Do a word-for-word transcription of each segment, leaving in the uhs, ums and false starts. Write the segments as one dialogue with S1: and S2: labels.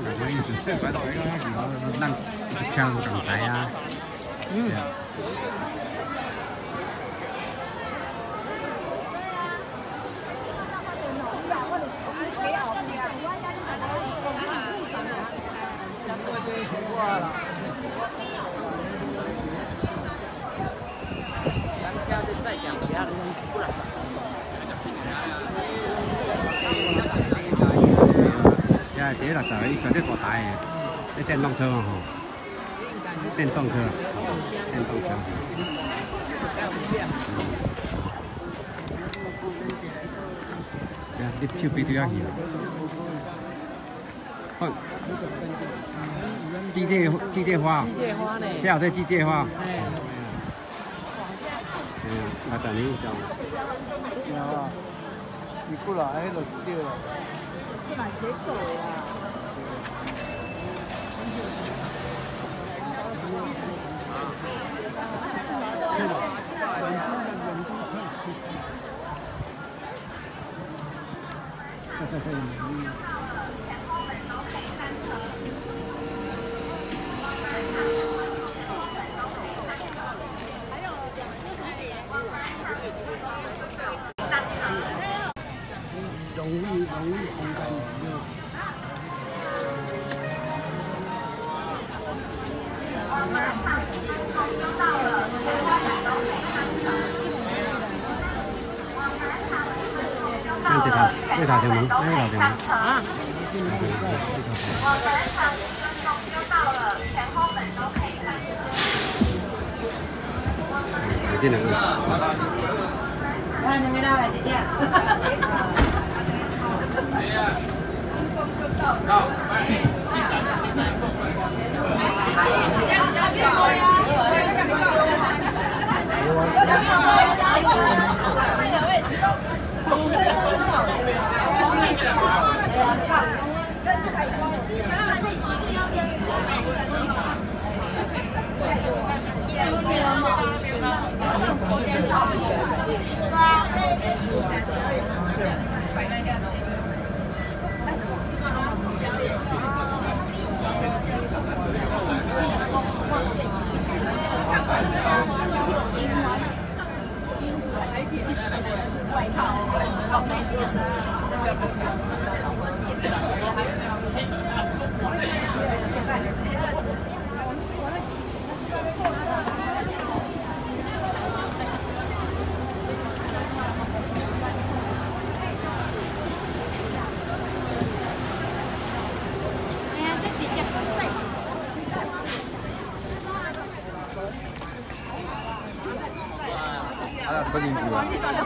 S1: 什么意思？摆到一个咱枪港台啊。嗯。
S2: 再讲其他的东西不来。
S1: 呀，这六十，伊上只大台的，你电动车嘛吼，电动车，电动车。呀，你手臂对遐去。好，机械机械花。
S2: 机械花呢？
S1: 这后头机械花。
S2: 哎。
S1: 我等你一下。
S3: 有啊，你过来迄就对了。
S2: 这买谁走呀？
S3: 容易容易空间很热。
S1: 看这头，这头条门，这头条门。
S2: 啊！
S4: 我们场五分钟就到了，前后门都可以看。
S1: 有点冷。
S5: 来，你们来，姐姐。
S6: 好，快点，第三次进来。
S1: 啊，不进去啊。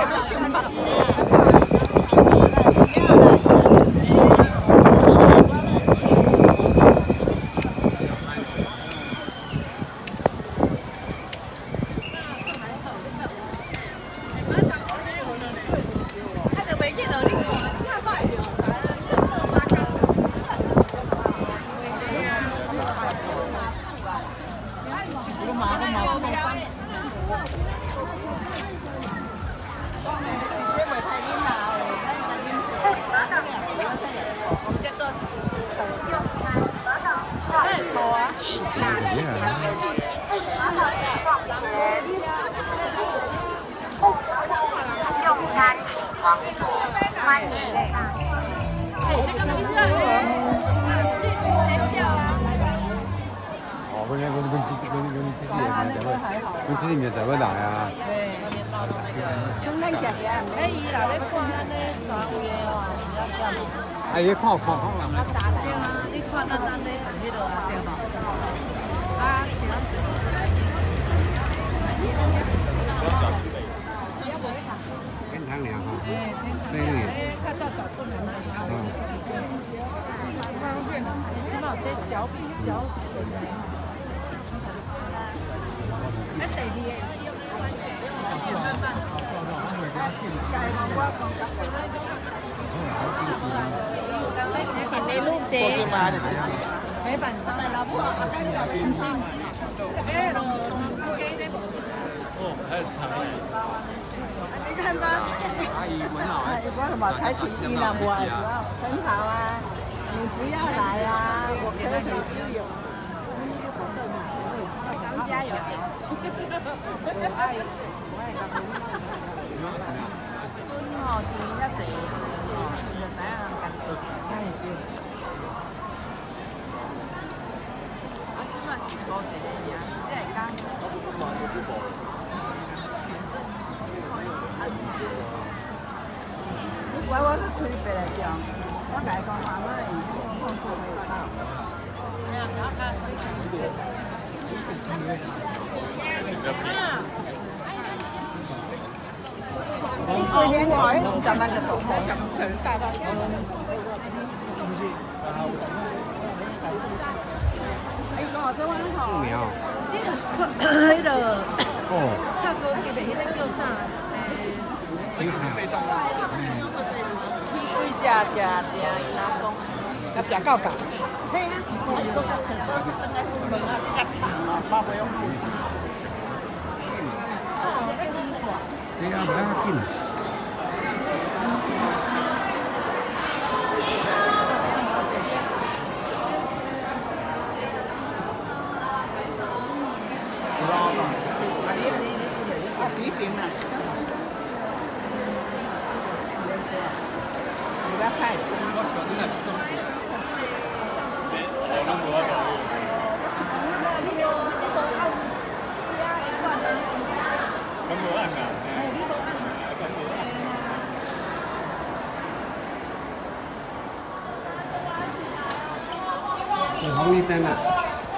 S1: 哦，我我我我我我自己也在会，我自己也在会来啊。哎，你看看看啦。
S2: 你看咱咱咧迄落对无？啊，
S1: 天堂俩哈，所以呢，哦。
S2: 起码这小小。那第二个。
S5: 人哋錄者，
S2: 喺辦生嚟啦，唔是唔是，誒咯，
S6: 哦，还有茶叶。
S3: 你看他，阿姨很好啊。我什么才请一呢？我说很好啊，你不要来啊。
S2: 可以很自由。刚加油姐。我爱我爱他们。孙吼钱较济吼，就知影人家己。哎对。啊，即摆是五一个尔，即个讲。我我去开别来讲，我甲伊讲妈妈，以前我碰过没有到。没有，然后他生气。四千块，十万就懂了，想可能大到。哎，讲好这碗好。素描。迄个。哦。跳高级的，迄个叫啥？诶。警察。几只只定伊拉讲，甲食够够。嘿啊，我都较生，都是等下门啊较长哦，包袂用紧。哦，要紧看。对啊，不要紧。啊，你你你啊，比平啦。不要拍。我喜欢你那是动作。我们不要搞。我无按啊。哎，你无按。有红绿灯啊。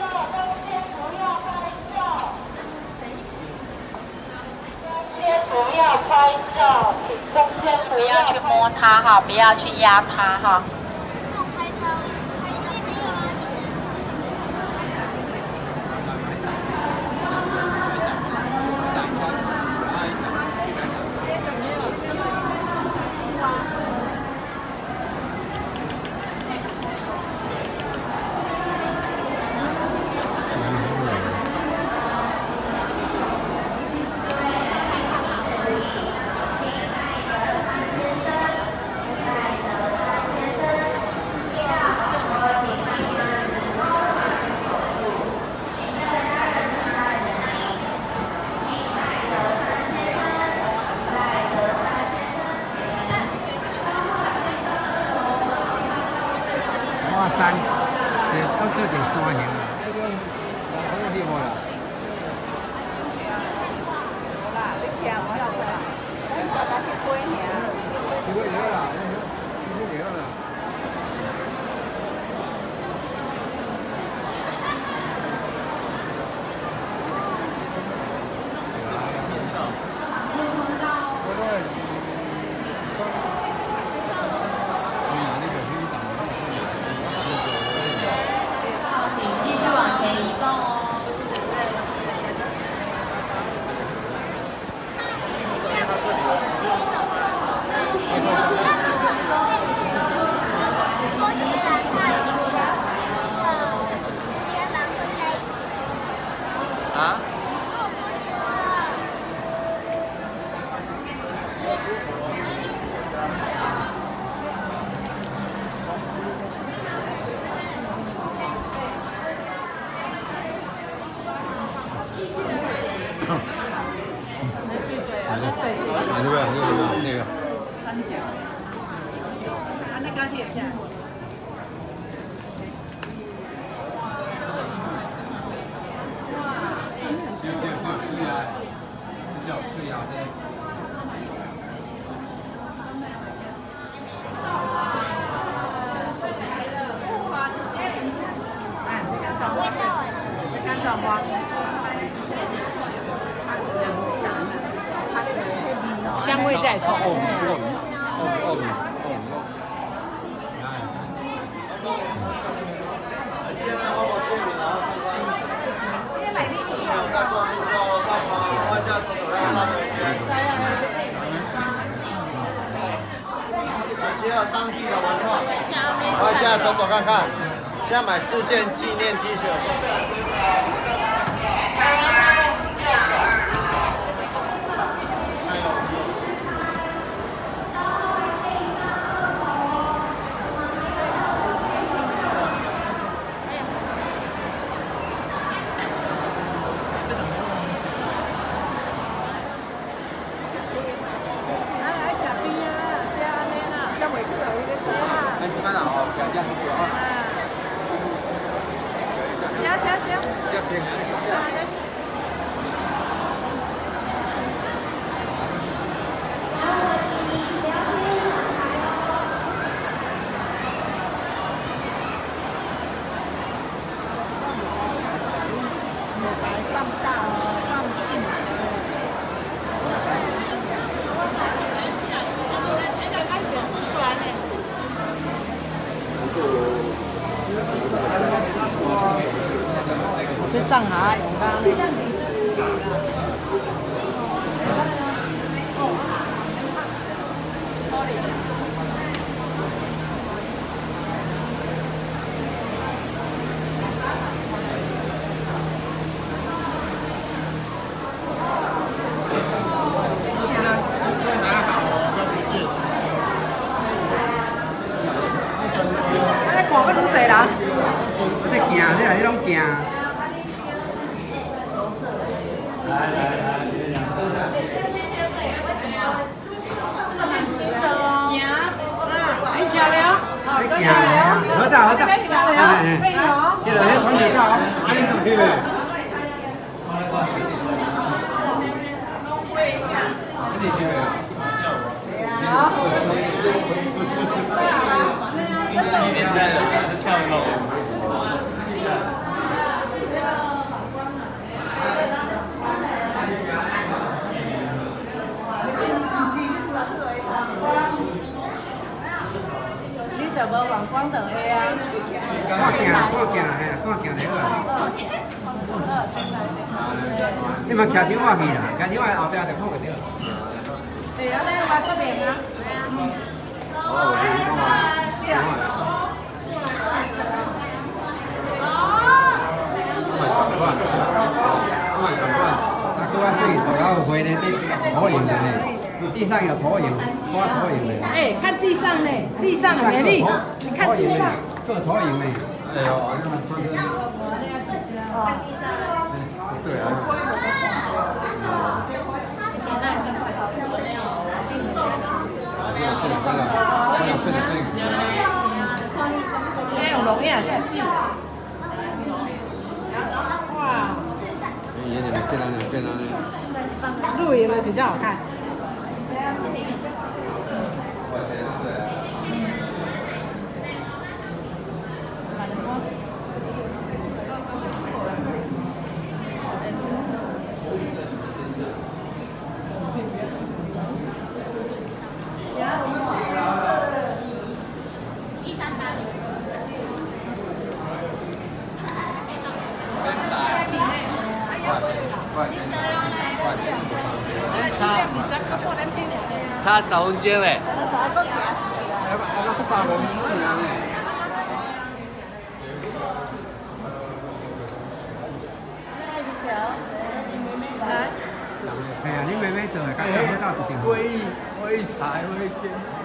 S4: 不要拍照，请中间不要去摸它哈，不要去压它哈。拍照，拍照没有啊？
S1: 山，对，到这点山形了。好有地方了。
S2: 好啦，你听我啦，我啦，咱大家去买尔。去买了啦，去买了。
S3: 啊？
S1: 那个那个那个
S2: 三角。啊，那钢铁片。干枣花。香味再冲。
S1: 哦哦哦哦
S3: 结合当地的文化，回家走走看看。现在买四件纪念 T 恤。
S2: 这藏下用刚咧。哎，看个愈济人。
S1: 你行，你来你拢行。来来来，你俩。
S2: 哎，行了。
S1: 行了。好走好走。哎哎。这个迄团体照，啊你都去呗。你去呗。
S2: 好。
S6: 今天开的还是跳肉。
S2: 你就无往光头的啊？
S1: 看行，看行，嘿，看行就好啊。你嘛徛伤我去啦，徛伤我后壁就看袂到。
S2: 对啊，你话这边啊？
S1: 哦，是啊。啊，搁较水，大家有花咧，投影的呢，地上有投影，挂投影的。
S2: 哎，看地上呢，地上很美丽，你看地上，
S1: 这投影呢。哎呦，看地上。对啊。
S2: 哎，用龙眼真是。哇！露营的比较好看。
S6: 差十分鐘咧。
S1: 係啊，你妹妹做嘅，家己好到一定。
S6: 會會財會錢。